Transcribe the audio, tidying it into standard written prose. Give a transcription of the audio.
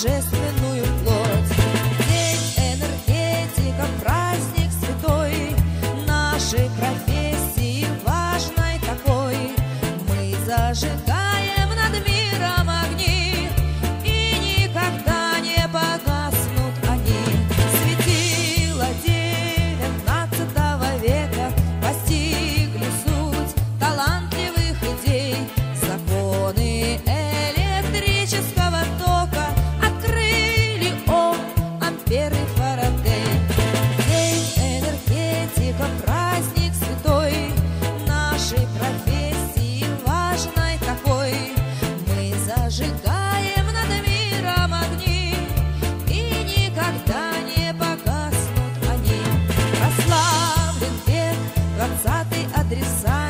божественную плоть. День энергетика, праздник святой, нашей профессии важной такой. Мы зажигаем над миром огни, и никогда не погаснут они. Светила 19 века постигли суть талантливых идей. Законы электрического тока открыли Ампер и Фарадей. День энергетика, праздник святой, нашей профессии важной такой. Мы зажигаем над миром огни, и никогда не погаснут они. Прославлен век, 20-й адреса